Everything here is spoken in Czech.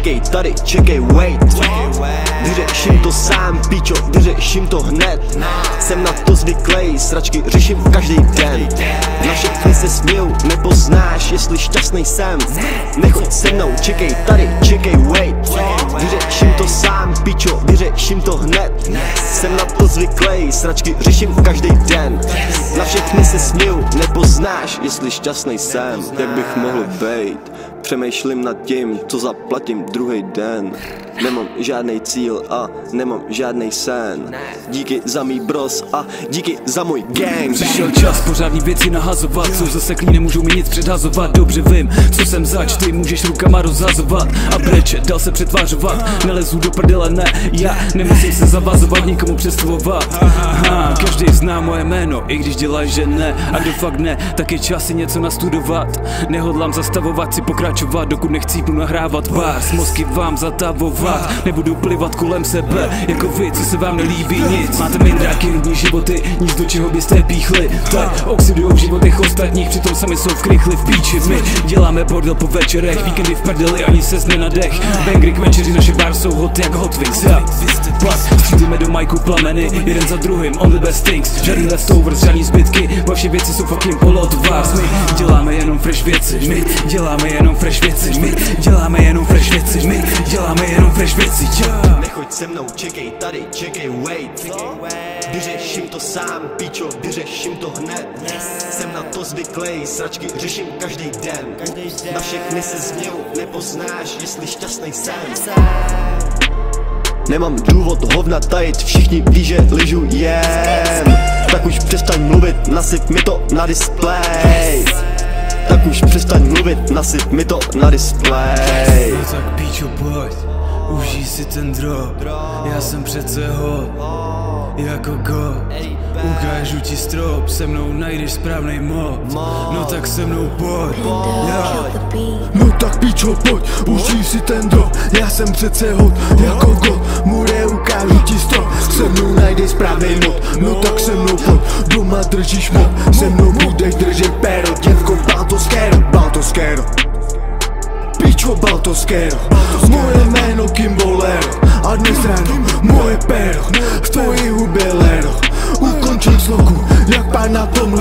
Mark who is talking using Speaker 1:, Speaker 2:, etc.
Speaker 1: čekej tady, čekej, wait. Vyřeším to sám, píčo, vyřeším to hned. Jsem na to zvyklej, sračky řeším každý den. Na všechny se smějou, nepoznáš, jestli šťastnej jsem. Nechoď se mnou, čekej tady, čekej, wait. Vyřeším to sám, píčo, vyřeším to hned. Jsem na to zvyklej, sračky řeším každý den. Na všechny se smějou, nepoznáš, jestli šťastnej jsem. Jak bych mohl bejt, přemýšlím nad tím, co zaplatím druhý den. Nemám žádnej cíl a nemám žádnej sen. Díky za mý bros a díky za můj gang.
Speaker 2: Přišel čas pořádný věci nahazovat, co zaseklí, nemůžou mi nic předhazovat. Dobře vím, co jsem zač, ty můžeš rukama rozhazovat a breče, dal se přetvářovat. Nelezu do prdele, ne, já nemusím se zavazovat, nikomu představovat. Každý zná moje jméno, i když dělají, že ne. A kdo fakt ne, tak je čas si něco nastudovat. Nehodlám zastavovat, si pokračovat, dokud nechcípnu nahrávat bars. Mozky vám zatavovat, nebudu plivat kolem sebe, jako vy, co se vám nelíbí nic. Máte mindráky, nudní životy, nic do čeho byste píchli. Tak oxidujou v životech ostatních, přitom sami jsou v krychli v píči. My děláme bordel po večerech, víkendy v prdeli, ani ses nenadech. Bangry k večeři, naše bar jsou hot jak Hot Wings. Střílíme do majku plameny, jeden za druhým, on the best things. Žádný leftovers, žádný zbytky, vaše věci jsou fucking polotovars. My děláme jenom fresh věci, my děláme jenom fresh věci, my děláme jenom fresh věci, my děláme jenom fresh věci.
Speaker 1: Nechoď se mnou, čekej tady, čekej, wait. Vyřeším to sám, píčo, vyřeším to hned. Jsem na to zvyklej, sračky řeším každý den. Na všechny se změjou, nepoznáš, jestli šťastnej jsem. Nemám důvod hovna tajit, všichni ví, že ližu jem. Tak už přestaň mluvit, nasyp mi to na display. Tak už přestaň mluvit, nasyp mi to na display.
Speaker 2: No tak píčo, pojď, užij si ten drop. Já jsem přece hot, jako go. Ukážu ti strop, se mnou najdeš správnej mod. No tak se mnou pojď,
Speaker 3: No tak píčo, pojď, užij si ten drop. Já jsem přece hot, jako god. Mure, ukážu ti strop, se mnou najdeš správnej mod. No tak se mnou pojď, doma držíš mod. Se mnou budeš držet péro, děvko, Baltoskero. Píčo, Baltoskero. Moje jméno Kimbolero. A dnes ráno moje péro v tvojí hubě lero. Ukončím sloku, jak pán na tom